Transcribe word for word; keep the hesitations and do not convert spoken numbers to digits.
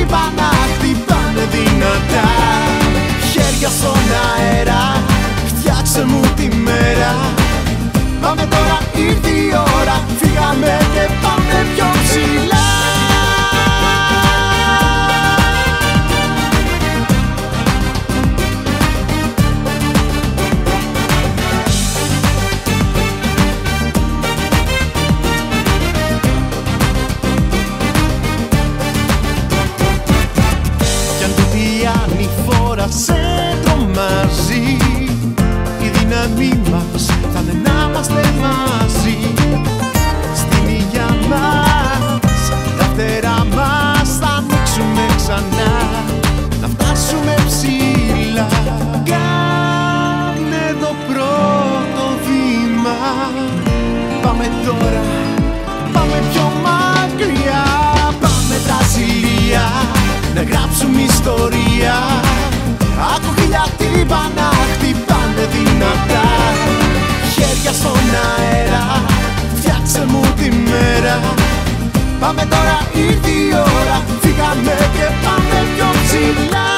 τύμπανα χτυπάνε δυνατά. Χέρια στον αέρα, φτιάξε μου τη μέρα. Πάμε τώρα, ήρθε η ώρα, φύγαμε και πάμε πιο ψηλά. Κι αν τούτη η ανηφόρα σε τρομάζει, η δύναμή μας θα είναι να είμαστε μαζί. Στην υγειά μας, τα φτερά μας θα ανοίξουμε ξανά, να φτάσουμε ψηλά. Κάνε το πρώτο βήμα, πάμε τώρα, πάμε πιο μακριά. Πάμε Βραζιλία, να γράψουμε ιστορία. Άκου χιλιά τύμπανα χτυπάνε δυνατά. Χέρια στον αέρα, φτιάξε μου τη μέρα. Πάμε τώρα, ήρθε η ώρα, φύγαμε και πάμε πιο ψηλά.